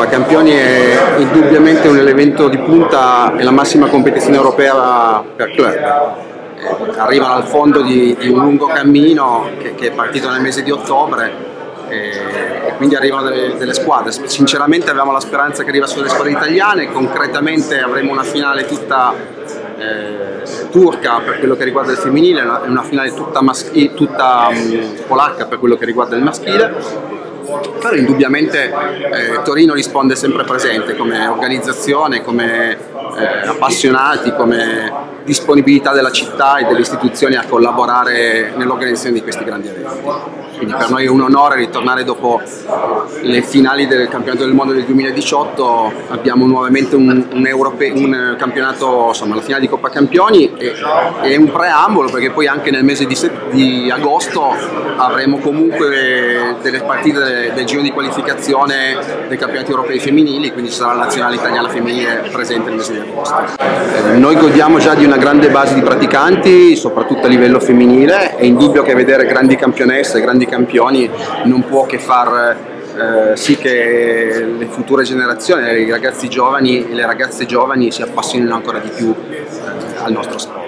Coppa Campioni è indubbiamente un evento di punta e la massima competizione europea per club. Arrivano al fondo di un lungo cammino che è partito nel mese di ottobre e quindi arrivano delle squadre. Sinceramente avevamo la speranza che arrivassero le squadre italiane, concretamente avremo una finale tutta turca per quello che riguarda il femminile, una finale tutta polacca per quello che riguarda il maschile. Però indubbiamente Torino risponde sempre presente come organizzazione, come appassionati, come disponibilità della città e delle istituzioni a collaborare nell'organizzazione di questi grandi eventi. Quindi per noi è un onore ritornare dopo le finali del campionato del mondo del 2018, abbiamo nuovamente un campionato, insomma la finale di Coppa Campioni e un preambolo, perché poi anche nel mese di agosto avremo comunque delle partite del giro di qualificazione dei campionati europei femminili, quindi ci sarà la nazionale italiana femminile presente nel mese di agosto. Noi godiamo già di una grande base di praticanti, soprattutto a livello femminile. È indubbio che vedere grandi campionesse e grandi campioni non può che far sì che le future generazioni, i ragazzi giovani e le ragazze giovani si appassionino ancora di più al nostro sport.